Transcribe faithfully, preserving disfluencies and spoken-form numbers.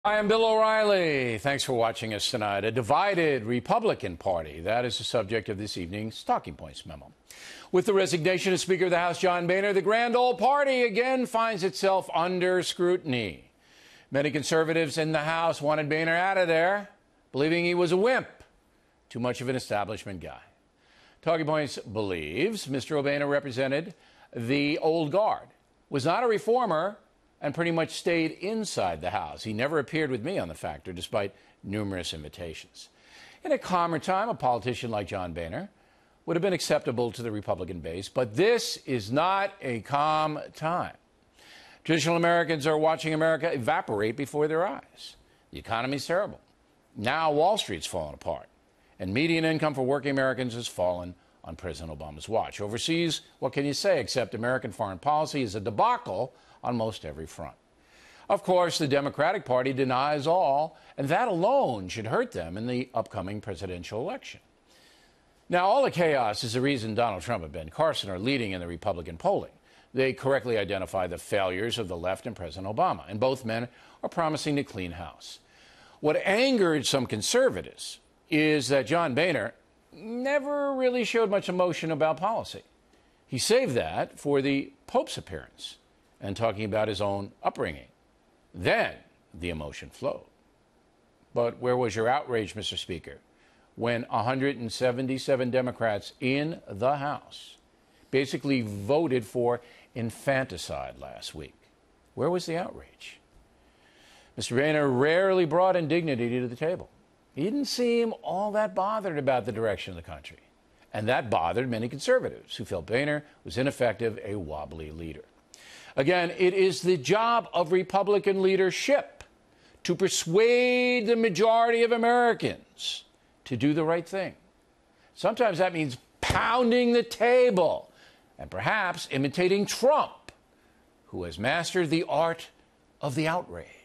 Hi, I'm Bill O'Reilly. Thanks for watching us tonight. A divided Republican Party. That is the subject of this evening's Talking Points Memo. With the resignation of Speaker of the House John Boehner, the grand old party again finds itself under scrutiny. Many conservatives in the House wanted Boehner out of there, believing he was a wimp, too much of an establishment guy. Talking Points believes Mister Boehner represented the old guard, was not a reformer, and pretty much stayed inside the House. He never appeared with me on the Factor, despite numerous invitations. In a calmer time, a politician like John Boehner would have been acceptable to the Republican base, but this is not a calm time. Traditional Americans are watching America evaporate before their eyes. The economy's terrible. Now Wall Street's falling apart, and median income for working Americans has fallen on President Obama's watch. Overseas, what can you say except American foreign policy is a debacle on most every front. Of course, the Democratic Party denies all, and that alone should hurt them in the upcoming presidential election. Now, all the chaos is the reason Donald Trump and Ben Carson are leading in the Republican polling. They correctly identify the failures of the left and President Obama, and both men are promising to clean house. What angered some conservatives is that John Boehner never really showed much emotion about policy. He saved that for the Pope's appearance and talking about his own upbringing. Then the emotion flowed. But where was your outrage, Mister Speaker, when one hundred seventy-seven Democrats in the House basically voted for infanticide last week? Where was the outrage? Mister Boehner rarely brought indignity to the table. He didn't seem all that bothered about the direction of the country. And that bothered many conservatives who felt Boehner was ineffective, a wobbly leader. Again, it is the job of Republican leadership to persuade the majority of Americans to do the right thing. Sometimes that means pounding the table and perhaps imitating Trump, who has mastered the art of the outrage.